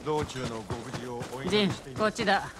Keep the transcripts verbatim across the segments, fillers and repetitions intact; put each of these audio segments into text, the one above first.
道中のご無事をお祈ジンりしています。 こっちだ。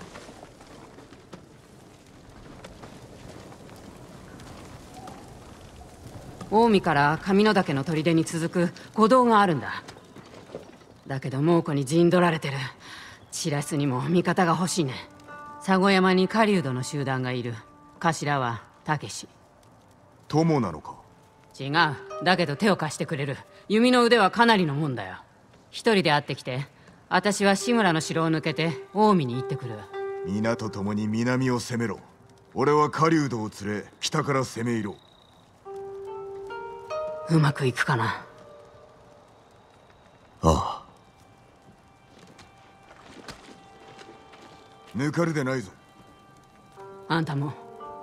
近江から上野岳の砦に続く古道があるんだ。だけど猛虎に陣取られてる。チラスにも味方が欲しいね。佐護山に狩人の集団がいる。頭は武志。 友なのか？ 違う。だけど手を貸してくれる。弓の腕はかなりのもんだよ。一人で会ってきて。私は志村の城を抜けて近江に行ってくる。 皆と共に南を攻めろ。俺は狩人を連れ北から攻め入ろう。うまくいくかな。 ああ。抜かるでないぞ。 あんたも。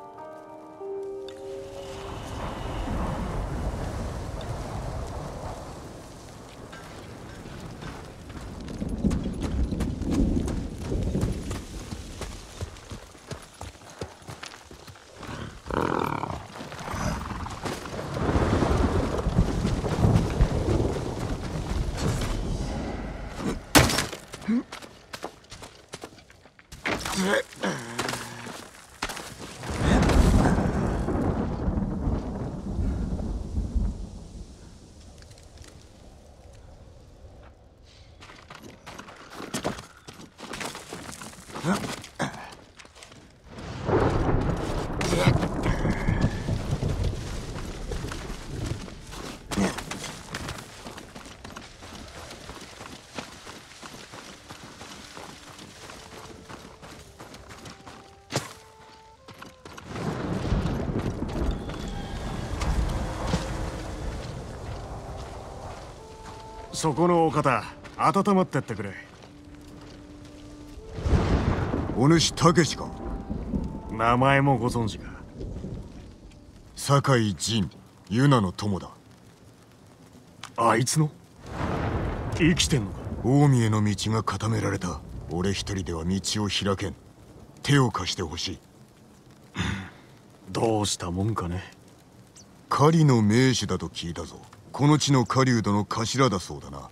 そこのお方、温まってってくれ。 お主武志か？ 名前もご存知か？ 酒井仁、ユナの友だ。 あいつの？生きてんのか？ 近江への道が固められた。俺一人では道を開けん。手を貸してほしい。 どうしたもんかね。 狩りの名手だと聞いたぞ。この地の狩人の頭だそうだな。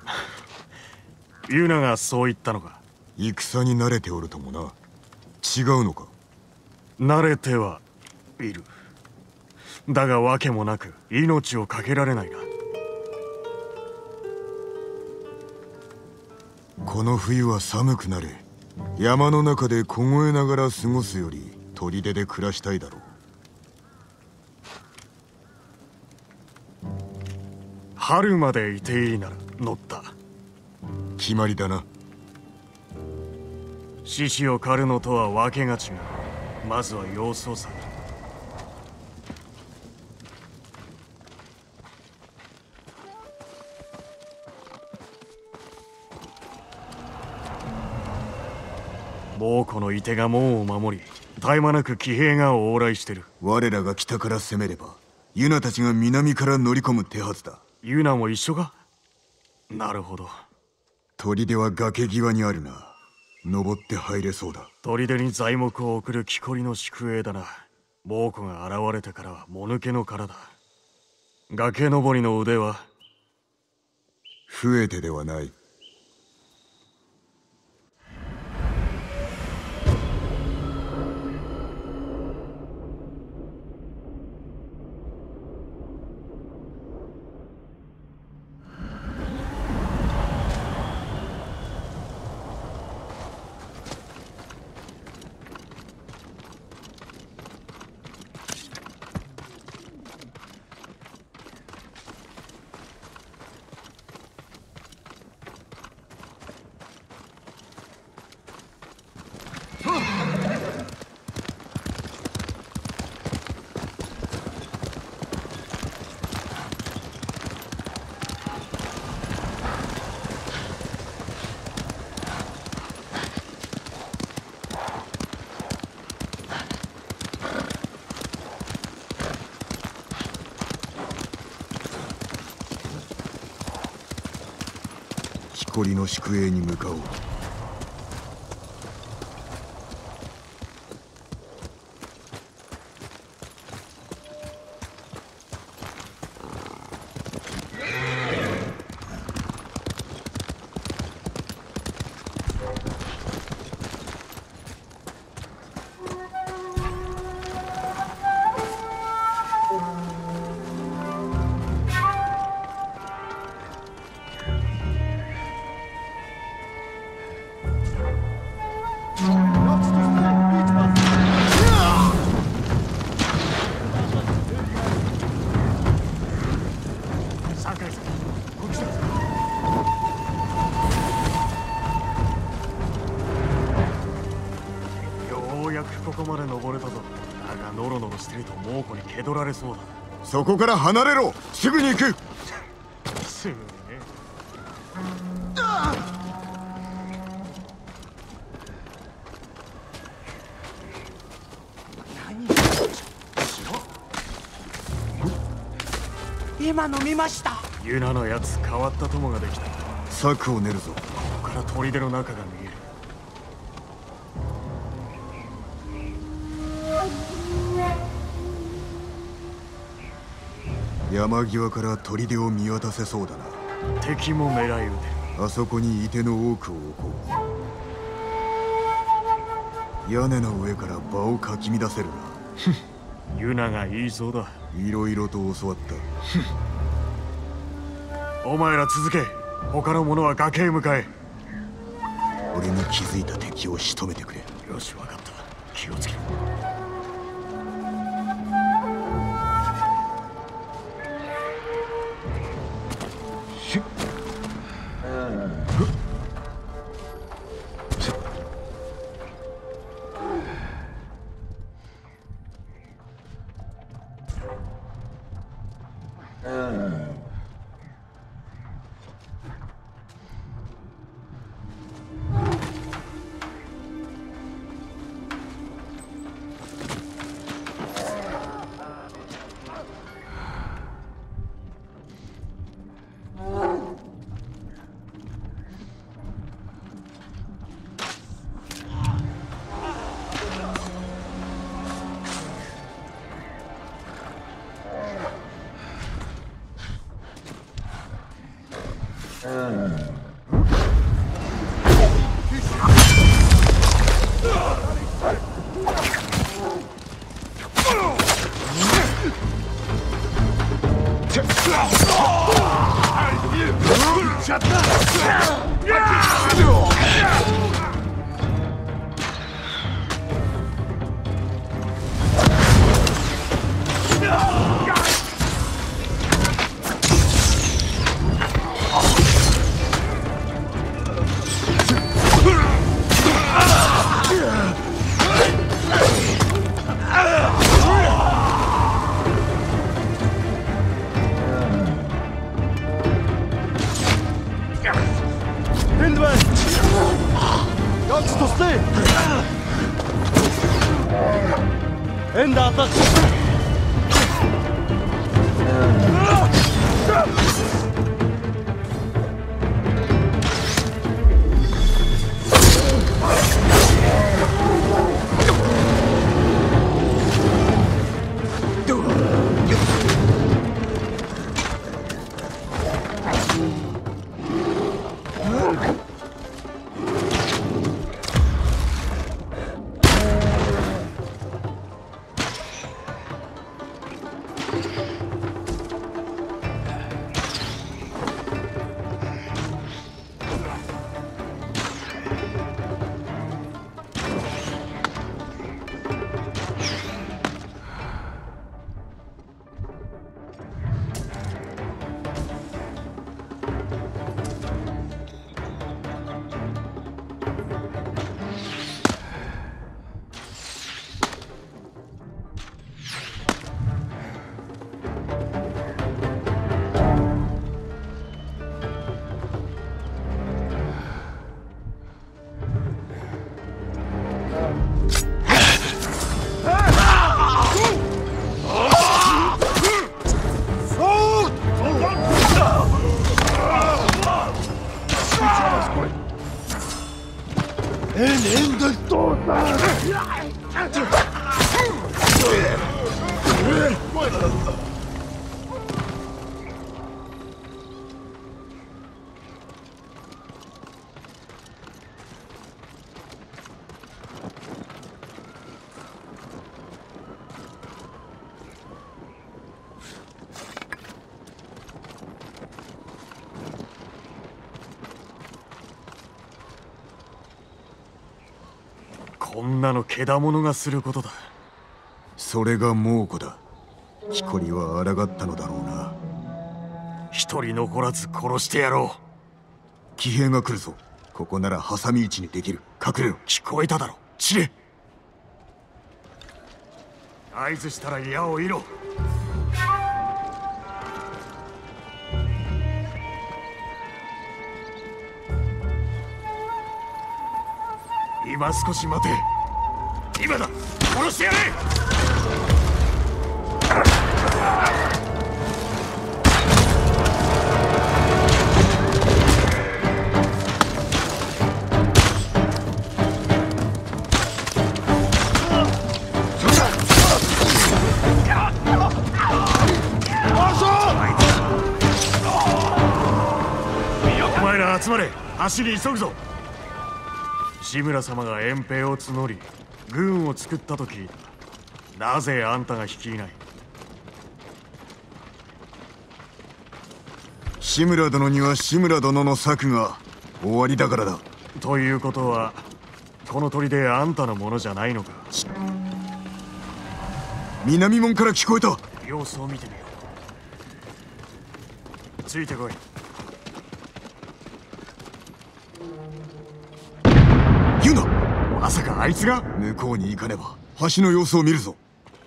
ユナがそう言ったのか？ 戦に慣れておるともな。違うのか？ 慣れてはいる。だが訳もなく命を懸けられないな。 この冬は寒くなる。山の中で凍えながら過ごすより砦で暮らしたいだろう。 春までいていいなら乗った。 決まりだな。 獅子を狩るのとは訳が違う。まずは様子を探る。猛虎の射手が門を守り、絶え間なく騎兵が往来してる。 我らが北から攻めればユナたちが南から乗り込む手はずだ。 ユナも一緒か？なるほど。 砦は崖際にあるな。登って入れそうだ。 砦に材木を送る木こりの宿営だな。猛虎が現れてからはもぬけの殻だ。崖登りの腕は増えてではない。木こりの宿営に向かおう。 ここまで登れたぞ。だがノロノロしてると猛虎に蹴取られそうだ。 そこから離れろ。すぐに行く。 すぐにね。 今飲みました。 ユナのやつ変わった友ができた。 策を練るぞ。 ここから砦の中が見える。 山際から砦を見渡せそうだな。 敵も狙い撃てる。 あそこに射手の多くを置こう。屋根の上から場をかき乱せるな。 ユナが言いそうだ。 いろいろと教わった。 お前ら続け。他の者は崖へ向かえ。 俺に気づいた敵を仕留めてくれ。 よし、分かった。気をつけろ。 こんなのけだものがすることだ。 それが猛虎だ。木こりは抗ったのだろうな。 一人残らず殺してやろう。 騎兵が来るぞ。ここなら挟み撃ちにできる。隠れろ。 聞こえただろ。散れ。合図したら矢を射ろ。今少し待て。今だ。殺してやれ。お前ら集まれ。足に急ぐぞ。志村様が遠兵を募り軍を作ったと聞いた。なぜあんたが率いない？ 志村殿には志村殿の策が終わりだからだ。 ということはこの砦あんたのものじゃないのか？ 南門から聞こえた。 様子を見てみよう。ついてこい。 言うな。 まさかあいつが？ 向こうに行かねば橋の様子を見るぞ。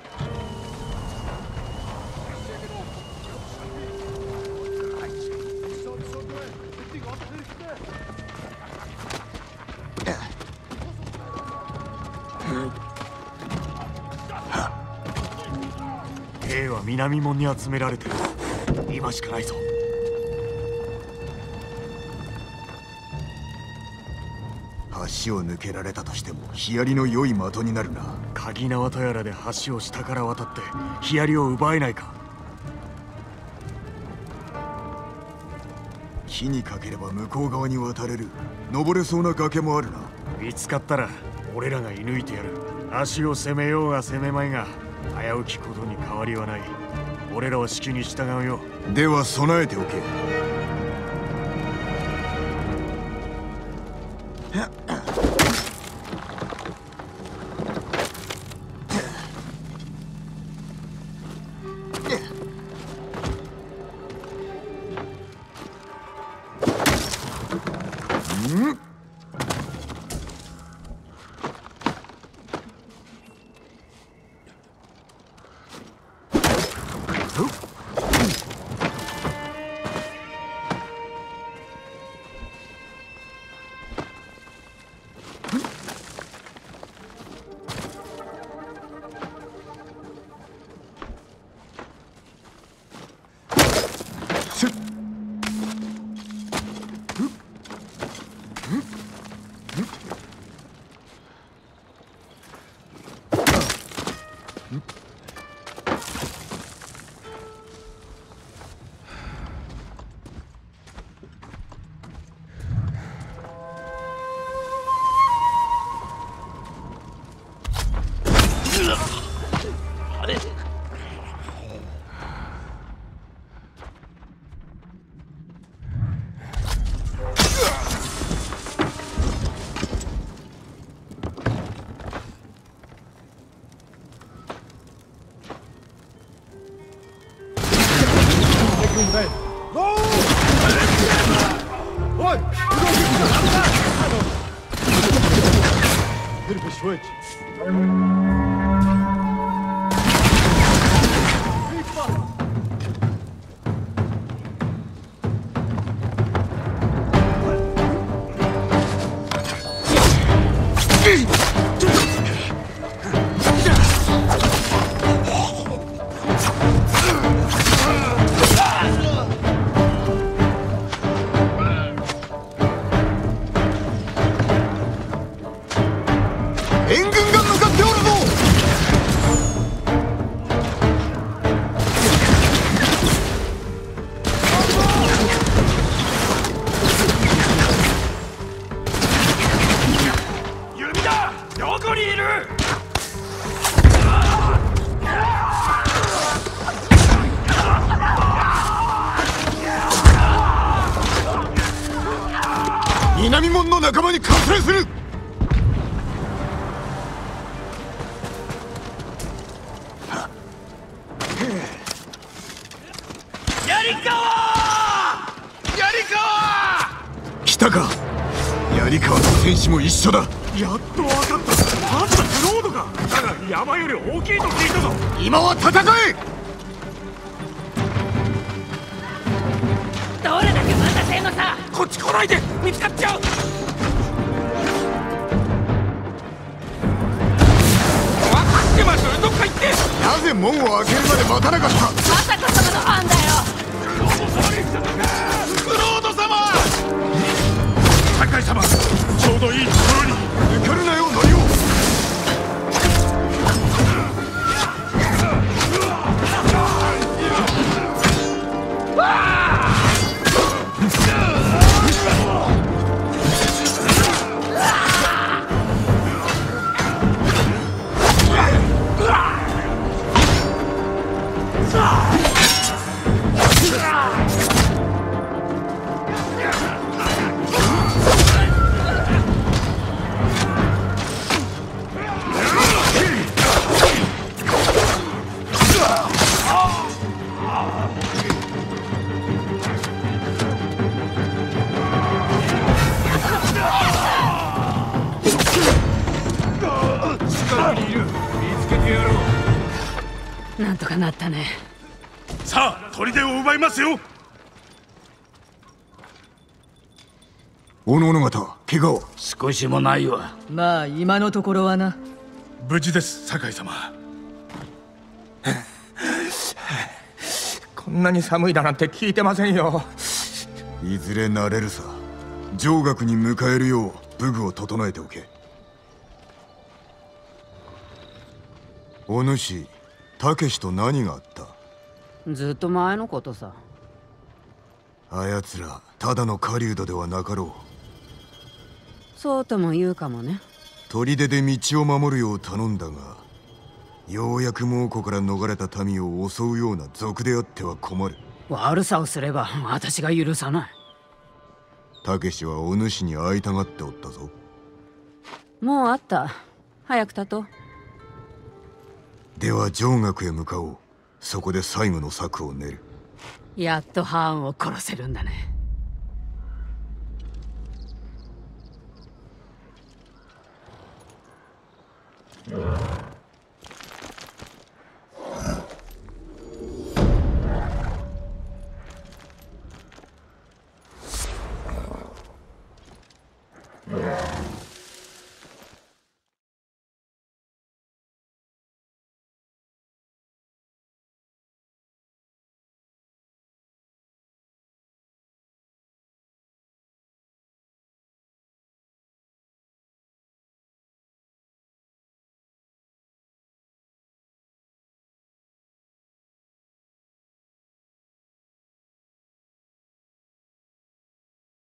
兵は南門に集められてる。今しかないぞ。 橋を抜けられたとしてもヒヤリの良い的になるな。 鍵縄とやらで橋を下から渡ってヒヤリを奪えないか？ 木にかければ向こう側に渡れる。登れそうな崖もあるな。 見つかったら俺らが射抜いてやる。足を攻めようが攻めまいが危うきことに変わりはない。俺らは指揮に従うよ。 では備えておけ。 南門の仲間に加勢する。 たか。槍川の戦士も一緒だ。 やっと分かった。まずはクロードか。だが山より大きいと聞いたぞ。 今は戦え。 どれだけ待たせんのさ。 こっち来ないで、見つかっちゃう。分かってます。どっか行って。 なぜ門を開けるまで待たなかった。 まさか様のファンだよ。 クロード様。酒井様、ちょうどいいところに。 抜かるなよノリオ。 なんとかなったね。 さあ砦を奪いますよ。 おのおの方、怪我は？ 少しもないわ。 まあ今のところはな。 無事です、酒井様。 こんなに寒いだなんて聞いてませんよ。 いずれ慣れるさ。上学に迎えるよう武具を整えておけ。お主、たけしと何があった？ ずっと前のことさ。 あやつらただの狩人ではなかろう。 そうとも言うかもね。 砦で道を守るよう頼んだが、ようやく猛虎から逃れた民を襲うような賊であっては困る。 悪さをすれば私が許さない。 たけしはお主に会いたがっておったぞ。 もうあった。早く立とう。 では上学へ向かおう。そこで最後の策を練る。 やっとハーンを殺せるんだね。